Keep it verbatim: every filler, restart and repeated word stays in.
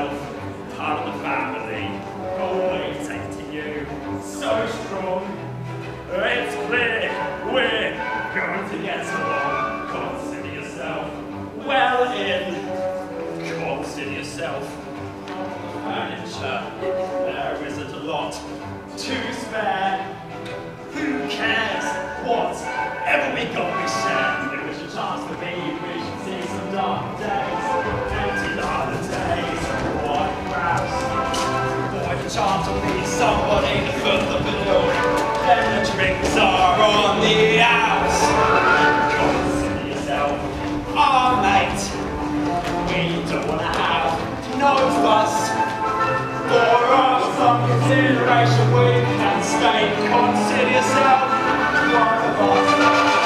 yourself. Part of the family. Always taking you. So strong. It's clear we're going to get along. Consider yourself well in. Consider yourself. Furniture. There isn't a lot to spare. Who cares? Whatever we got, we share. It was a chance for me. We should see some dark days. Empty holidays. What crabs? Boy, the chance to be somebody to foot the bill. Then the drinks are on the outs. Consider yourself our mate. We don't want to have no fuss. For us, some consideration we can stay. Consider yourself one of us.